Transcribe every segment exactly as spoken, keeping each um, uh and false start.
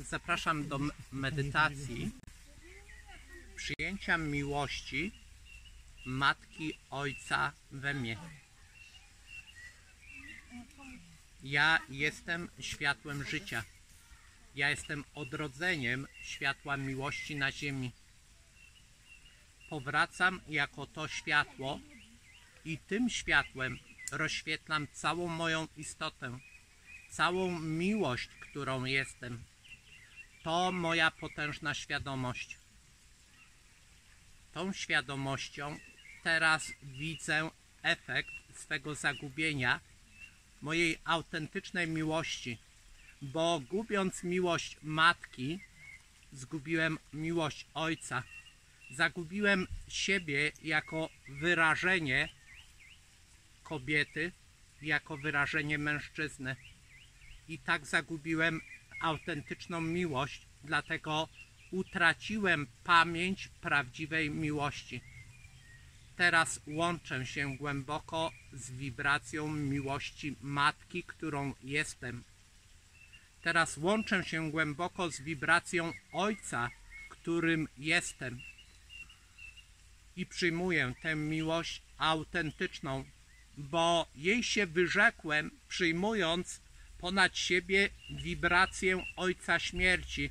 Zapraszam do medytacji przyjęcia miłości Matki Ojca we mnie. Ja jestem światłem życia. Ja jestem odrodzeniem światła miłości na ziemi. Powracam jako to światło i tym światłem rozświetlam całą moją istotę, całą miłość, którą jestem. To moja potężna świadomość. Tą świadomością teraz widzę efekt swego zagubienia, mojej autentycznej miłości, bo gubiąc miłość Matki, zgubiłem miłość Ojca. Zagubiłem siebie jako wyrażenie kobiety, jako wyrażenie mężczyzny. I tak zagubiłem autentyczną miłość, dlatego utraciłem pamięć prawdziwej miłości. Teraz łączę się głęboko z wibracją miłości Matki, którą jestem. Teraz łączę się głęboko z wibracją Ojca, którym jestem. I przyjmuję tę miłość autentyczną, bo jej się wyrzekłem, przyjmując ponad siebie wibrację Ojca Śmierci.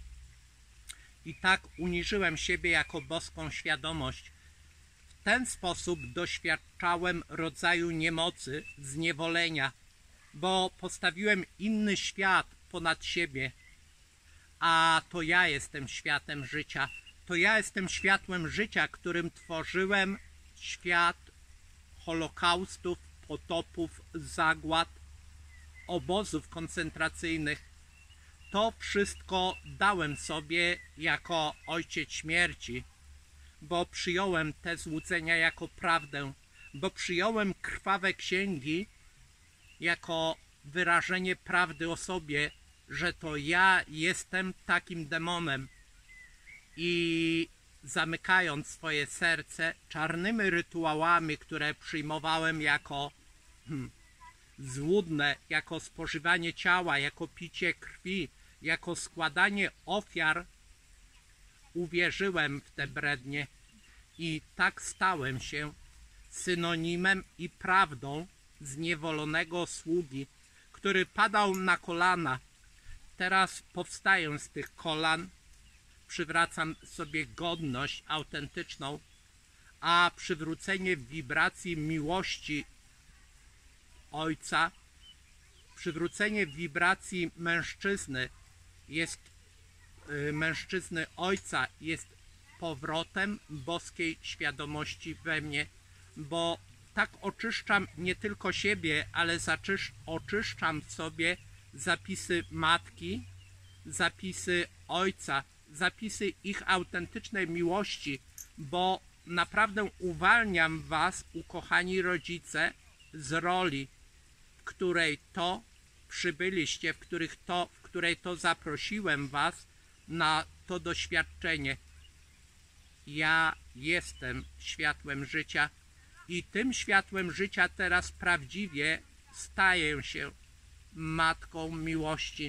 I tak uniżyłem siebie jako boską świadomość. W ten sposób doświadczałem rodzaju niemocy, zniewolenia, bo postawiłem inny świat ponad siebie. A to ja jestem światem życia. To ja jestem światłem życia, którym tworzyłem świat holokaustów, potopów, zagład, obozów koncentracyjnych. To wszystko dałem sobie jako ojciec śmierci, bo przyjąłem te złudzenia jako prawdę, bo przyjąłem krwawe księgi jako wyrażenie prawdy o sobie, że to ja jestem takim demonem. I zamykając swoje serce czarnymi rytuałami, które przyjmowałem jako hmm, złudne, jako spożywanie ciała, jako picie krwi, jako składanie ofiar, uwierzyłem w te brednie i tak stałem się synonimem i prawdą zniewolonego sługi, który padał na kolana. Teraz powstaję z tych kolan, przywracam sobie godność autentyczną, a przywrócenie wibracji miłości Ojca, przywrócenie wibracji mężczyzny jest y, mężczyzny Ojca jest powrotem boskiej świadomości we mnie, bo tak oczyszczam nie tylko siebie, ale zaczysz, oczyszczam w sobie zapisy Matki, zapisy Ojca, zapisy ich autentycznej miłości, bo naprawdę uwalniam was, ukochani rodzice, z roli, w której to przybyliście, w, których to, w której to zaprosiłem was na to doświadczenie. Ja jestem światłem życia i tym światłem życia teraz prawdziwie staję się Matką miłości.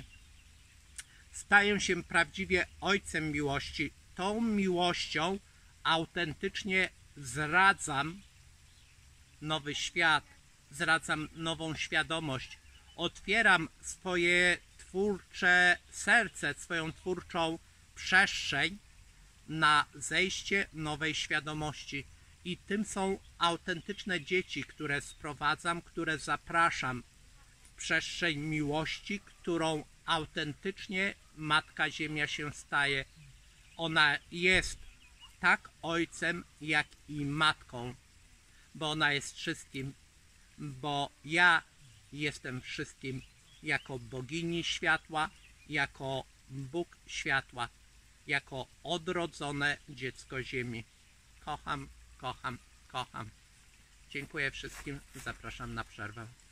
Staję się prawdziwie Ojcem miłości. Tą miłością autentycznie zradzam nowy świat, zradzam nową świadomość. Otwieram swoje twórcze serce, swoją twórczą przestrzeń na zejście nowej świadomości. I tym są autentyczne dzieci, które sprowadzam, które zapraszam w przestrzeń miłości, którą autentycznie Matka Ziemia się staje. Ona jest tak Ojcem, jak i Matką, bo ona jest wszystkim, bo ja jestem wszystkim jako bogini światła, jako Bóg światła, jako odrodzone dziecko Ziemi. Kocham, kocham, kocham. Dziękuję wszystkim. Zapraszam na przerwę.